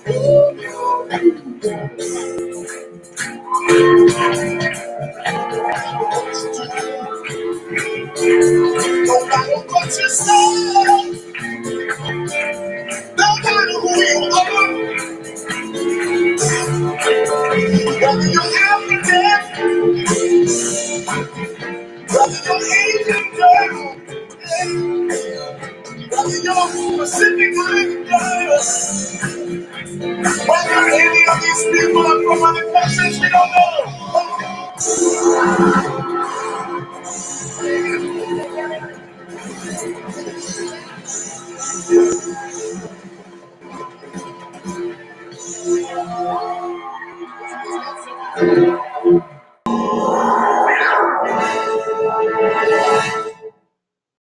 No matter what you say, no matter who you are, whether you're African, whether you're Asian girl, whether you're Pacific Islander, whether any of these people are from other countries, we don't know.